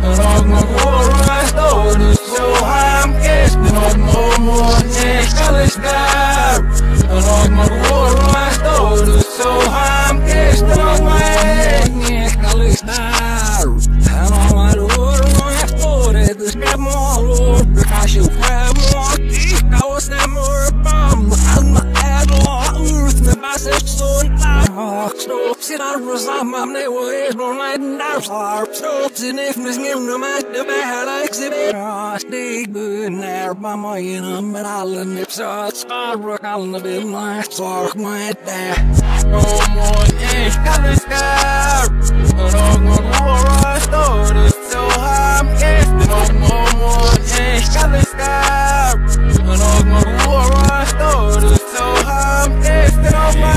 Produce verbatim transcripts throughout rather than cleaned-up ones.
nog maar voorwaarts door, dus zo ham is nog maar mooi, ik kan eens daar. Nog maar voorwaarts door, dus zo ham is nog maar ik kan eens daar. Nog maar voorwaarts door, dus ik heb maar loop, als je vrij moet, ik kan eens naar mijn bam, aan mijn de baas is zo'n laag. Stop, zit aan Rosam, I'm never is no night and I'm sharp. Stop, zit if mis neem de meid de bed, ik zit weer als ik ben naar mama in een met alle nips uit schaar, alle bin maar zorg met daar. Oh mooi, ik kan het schaar. Nog maar vooruit door, dus zo ham is nog maar mooi, ik kan het schaar. Nog maar vooruit door, dus zo ham is nog maar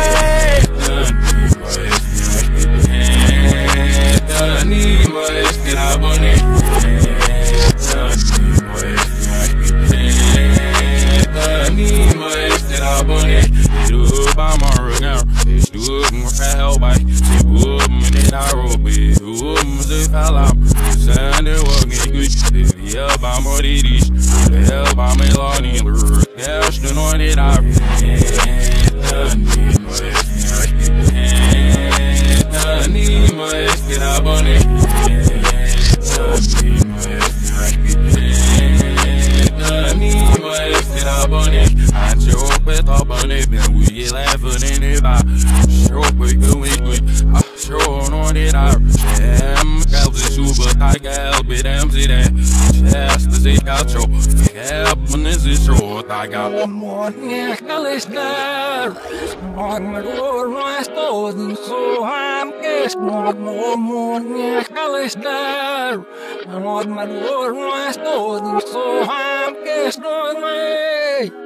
I got one more, yeah, Kalister. On my door, my stores, and so I'm guessed. One more, yeah, Kalister. On my door, my stores, and so I'm guessed on my